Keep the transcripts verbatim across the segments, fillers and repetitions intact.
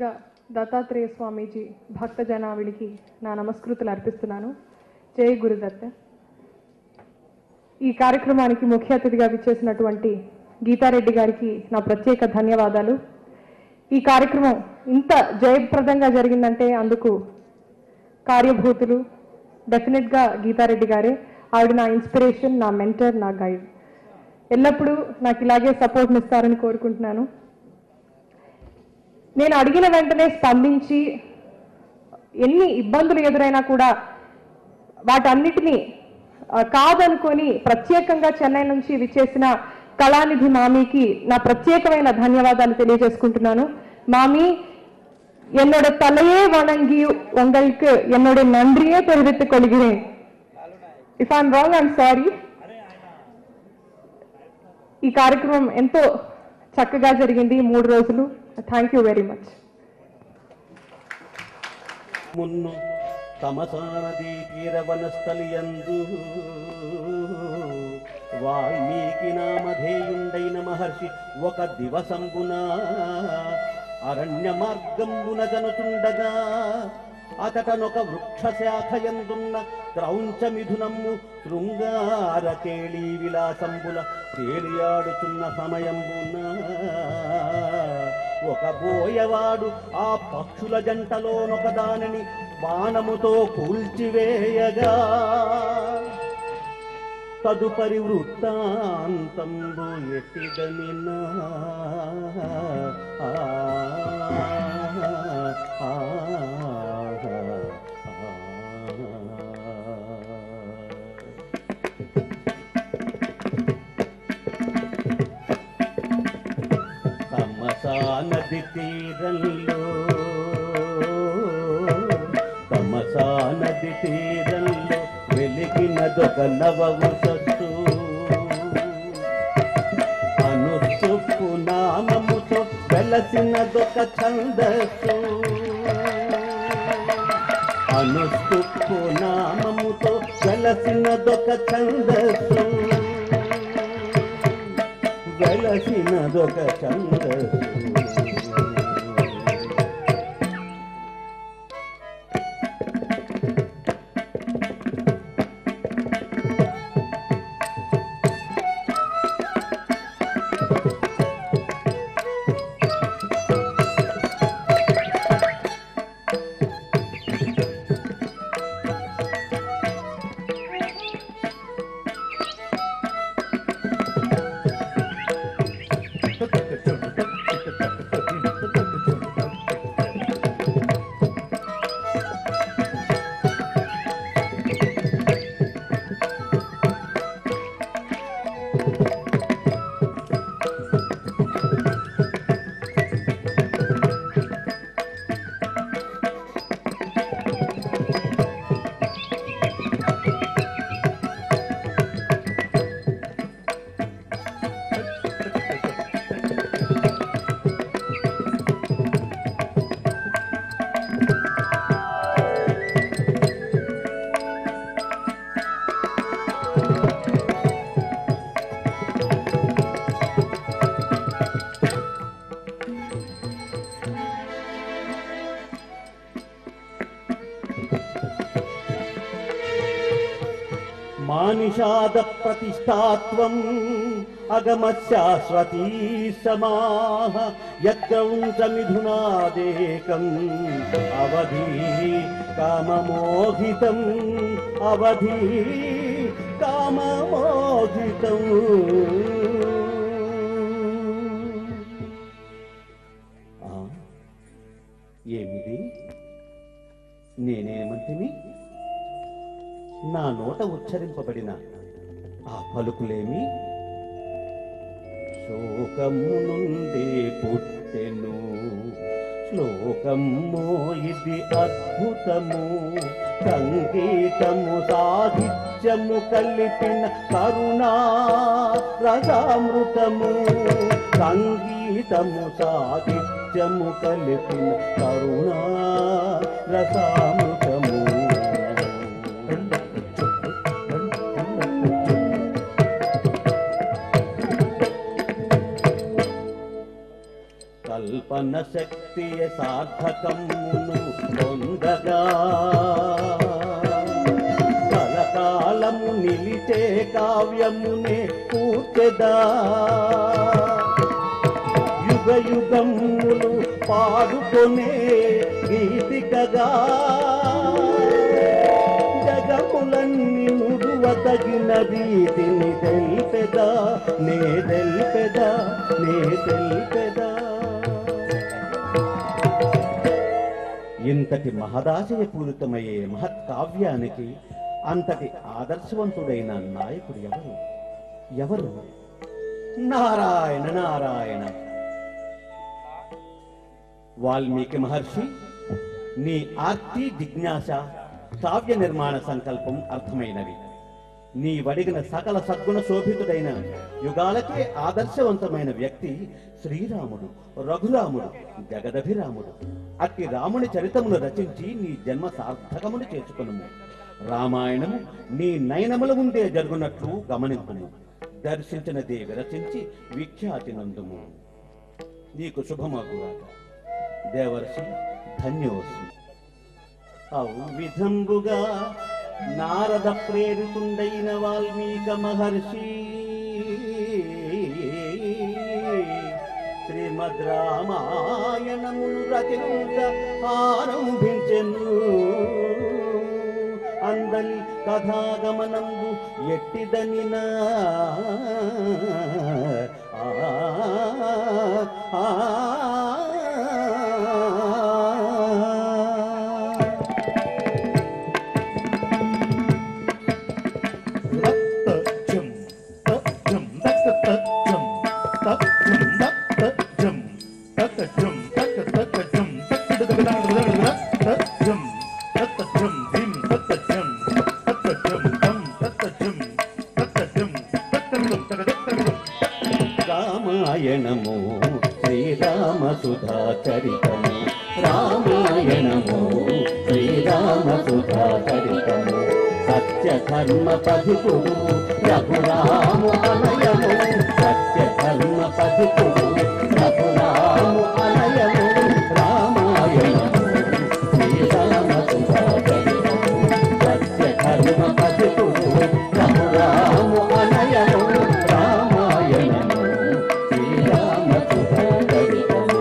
ముందుగా దత్తాత్రేయ స్వామీజీ భక్త జనావళికి నా నమస్కృతులు అర్పిస్తున్నాను. జై గురుదత్త. ఈ కార్యక్రమానికి ముఖ్య అతిథిగా విచ్చేసినటువంటి గీతారెడ్డి గారికి నా ప్రత్యేక ధన్యవాదాలు. ఈ కార్యక్రమం ఇంత జయప్రదంగా జరిగిందంటే అందుకు కార్యభూతులు డెఫినెట్గా గీతారెడ్డి గారే. ఆవిడ నా ఇన్స్పిరేషన్, నా మెంటర్, నా గైడ్. ఎల్లప్పుడూ నాకు ఇలాగే సపోర్ట్ని ఇస్తారని కోరుకుంటున్నాను. నేను అడిగిన వెంటనే స్పందించి ఎన్ని ఇబ్బందులు ఎదురైనా కూడా వాటన్నిటినీ కాదనుకొని ప్రత్యేకంగా చెన్నై నుంచి విచ్చేసిన కళానిధి మామీకి నా ప్రత్యేకమైన ధన్యవాదాలు తెలియజేసుకుంటున్నాను. మామీ, என்னோட தலையே வணங்கி உங்களுக்கு என்னோட நன்றியே தெரிவித்துக் கொள்கிறேன். If I'm wrong I'm sorry. ఈ కార్యక్రమం ఎంతో చక్కగా జరిగింది మూడు రోజులు. Thank you very much. మున్ను తమసానదీ తీర వనస్థలియందు వాల్మీకి నామధేయుండైన మహర్షి ఒక దివసంబున అరణ్య మార్గంబున గనుచుండగా అతటనొక వృక్ష శాఖయందున్న క్రౌంచ మిథునమ్ము శృంగార కేళీ విలాసంబుల తేలియాడుచున్న సమయంబున ఒక బోయవాడు ఆ పక్షుల జంటలోనొక దానిని బాణముతో కూల్చివేయగా తదుపరి వృత్తాంతంబు ఎట్టిదనినా తమసా నది తీరంలో తమసా నది తీరంలో వెలిగినదొక నవవసస్సు అనుసుపు నామముతో వెలసినదొక ఛందస్సు అనుసుపు నామముతో వెలసినదొక ఛందస్సు వెలసినదొక ఛందస్సు మానిషాద ప్రతిష్టాత్వం అగమ శాశ్వతీ సమాహ యత్కౌంచ మిథునాదేకం అవధి కామమోహితం అవధి కామమోహితం. ఏమిది? నేనేమంటిని? నా నోట ఉచ్చరింపబడిన ఆ పలుకులేమి? శోకము నుండి పుట్టెను శ్లోకము ఇది అద్భుతము సంగీతము సాహిత్యము కలిపిన కరుణా రసామృతము సంగీతము సాహిత్యము కలిపిన కరుణా రసామృతము. కల్ప క్షిపణ శక్తియ సార్థకమును పొందగా కలకాలము నిలిచే కావ్యమునే పూర్చెదా యుగ యుగములు పాడుకొనే గీతికగా జగములన్నీ నుడువతగిన రీతిని తెల్పెదా నే తెల్పెదా నే తెల్పెదా. ఇంతటి మహదాశయపూరితమయ్యే మహత్ కావ్యానికి అంతటి ఆదర్శవంతుడైన నాయకుడు ఎవరు ఎవరు? నారాయణ నారాయణ. వాల్మీకి మహర్షి, నీ ఆర్తి జిజ్ఞాస కావ్య నిర్మాణ సంకల్పం అర్థమైనవి. నీ వడిగిన సకల సద్గుణ శోభితుడైన యుగాలకే ఆదర్శవంతమైన వ్యక్తి శ్రీరాముడు, రఘురాముడు, జగదభిరాముడు. అట్టి రాముని చరితమును రచించి నీ జన్మ సార్థకమును చేసుకును. రామాయణము నీ నయనముల ముందే జరుగునట్లు గమనింపుము. దర్శించినదే విరచించి విఖ్యాతి నందుము. నీకు శుభమగుగాక. దేవర్షి ధన్యోస్మి. అవు విధంబుగా నారద ప్రేరితుండైన వాల్మీక మహర్షి శ్రీమద్ రామాయణమును రచయించ ఆరంభించెను. అందలి కథాగమనంబు ఎట్టిదనినా ఆ రామాయణము శ్రీరామ సుధా చరితము. రామాయణము శ్రీరామ సుధా చరితము. సత్య ధర్మ పధికుడు రఘురాము అనయము. సత్య ధర్మ పధికుడు రఘురాము అనయము. రామాయణము శ్రీరామ సుధా చరితము. సత్య ధర్మ పధికుడు రఘురాము అనయము. రామాయణము శ్రీరామ సుధా చరితము.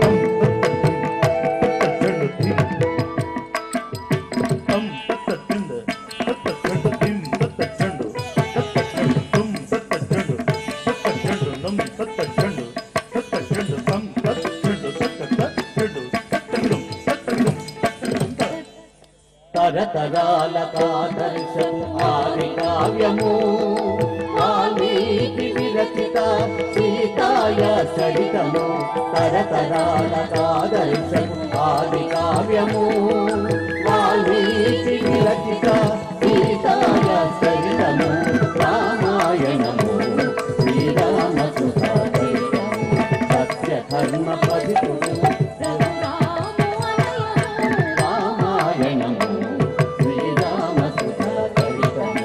తరతరాల కాదర్శము ఆది కావ్యము. వాల్మీకి విరచిత సీతాయ చరితము. తరతరాల కాదర్శము ఆది కావ్యము. వాల్మీకి విరచిత సీతాయ చరితము. రామాయణము శ్రీరామ సుధా చరితము. సత్య ధర్మ పధికుడు రామాయణము శ్రీరామ సుధా చరితము.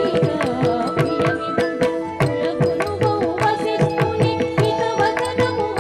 Thank you.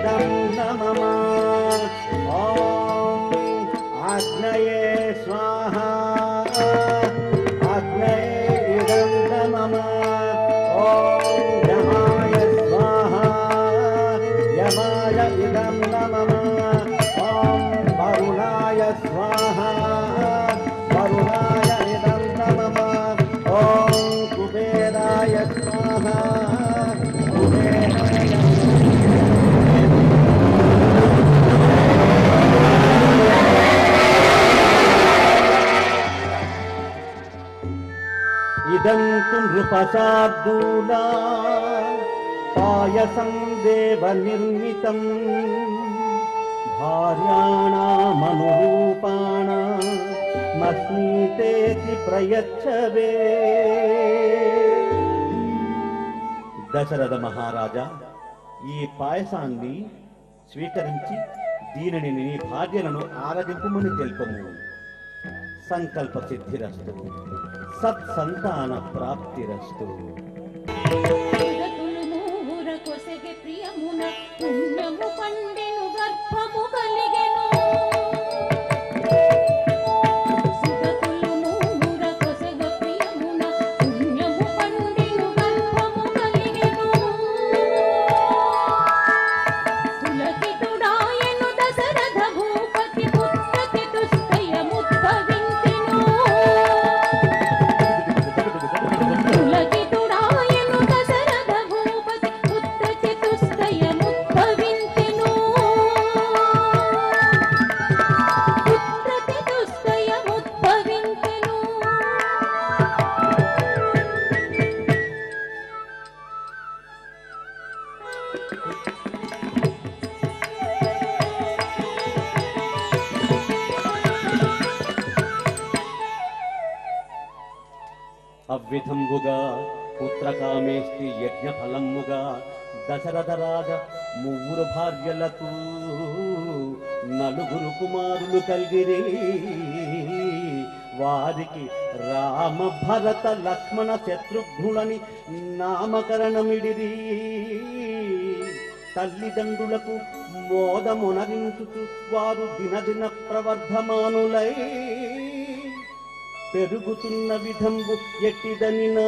इदं नमः ॐ आग्नये स्वाहा आग्नये इदं नमः ॐ यमाय स्वाहा यमाय इदं नमः ॐ वरुणाय स्वाहा वरुणाय इदं नमः ॐ कुबेराय स्वाहा कुबेराय इदं तु नृपशार्दूला पायसं देवनिर्मितं भार्याणामनुरूपाणामस्मीतेति प्रयच्छवे దశరథ మహారాజా ఈ పాయసాన్ని స్వీకరించి దీనిని నీ భార్యలను ఆరగింపుమని తెలుపము సంకల్ప సిద్ధిరస్తు సత్సంతాన ప్రాప్తిరస్తు అవ్విధంబుగా పుత్రకామేష్టి యజ్ఞఫలముగా దశరథ రాజ ముగ్గురు భార్యలకు నలుగురు కుమారులు కలిగిరి వారికి రామ భరత లక్ష్మణ శత్రుఘ్నులని నామకరణమిడిరి తల్లిదండ్రులకు మోదమునరించుచు వారు దినదిన ప్రవర్ధమానులై పెరుగుతున్న విధంబు ఎట్టిదనినా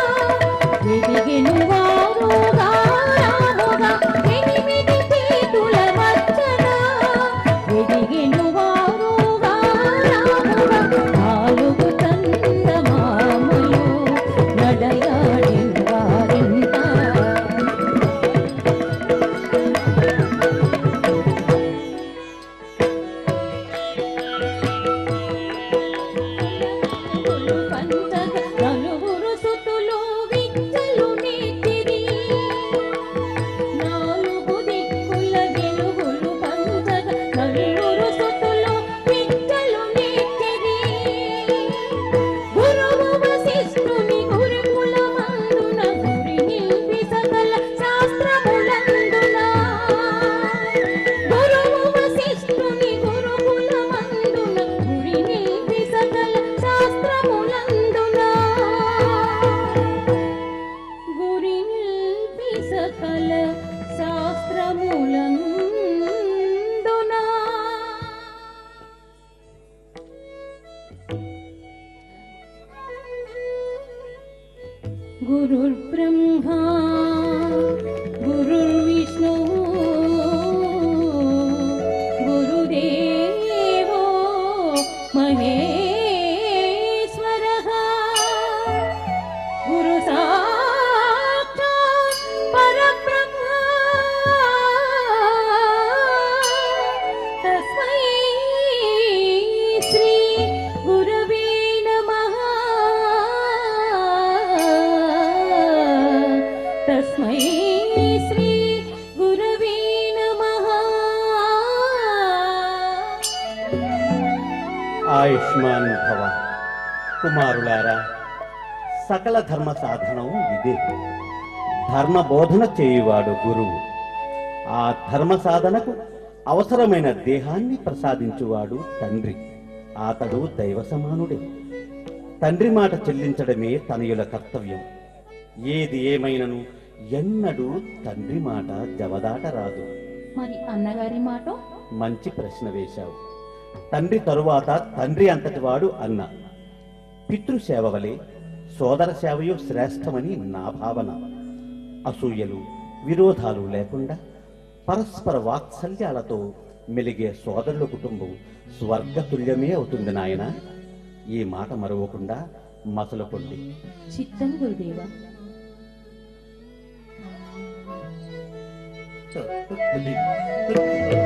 ఎదిగిన వారుగా రాముగా ఎనిమిది చేతుల శాస్త్రములందునా గురుర్బ్రహ్మా గురుర్విష్ణు గురుదేవో మహేశ్వరః గురు సాక్షాత్ పరబ్రహ్మ తస్మై శ్రీ గురవే నమః తస్మై శ్రీ గురవే నమః. ఆయుష్మాన్ భవ. కుమారులారా, సకల ధర్మ సాధనం ఇదే. ధర్మ బోధన చేయువాడు గురువు. ఆ ధర్మ సాధనకు అవసరమైన దేహాన్ని ప్రసాదించువాడు తండ్రి. అతడు దైవ సమానుడే. తండ్రి మాట చెల్లించడమే తనయుల కర్తవ్యం. ఏది ఏమైనను ఎన్నడూ తండ్రి మాట జవదాటరాదు. మరి అన్నగారి మాట? మంచి ప్రశ్న వేశావు. తండ్రి తరువాత తండ్రి అంతటి వాడు అన్న. పితృసేవ వలె సోదర సేవయు శ్రేష్టమని నా భావన. అసూయలు విరోధాలు లేకుండా పరస్పర వాత్సల్యాలతో మెలిగే సోదరుల కుటుంబం స్వర్గతుల్యమే అవుతుంది నాయన. ఈ మాట మరవకుండా మసలుకొండి. చిత్తం గురుదేవా. చ